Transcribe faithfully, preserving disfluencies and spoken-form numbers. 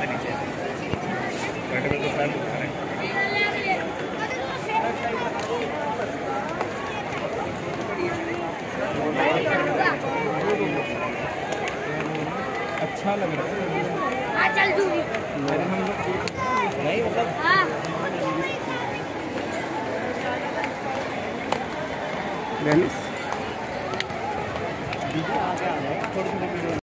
है नीचे बैठे तो पैर दुखा रहे अच्छा लग रहा है चल दूंगी नहीं मतलब हाँ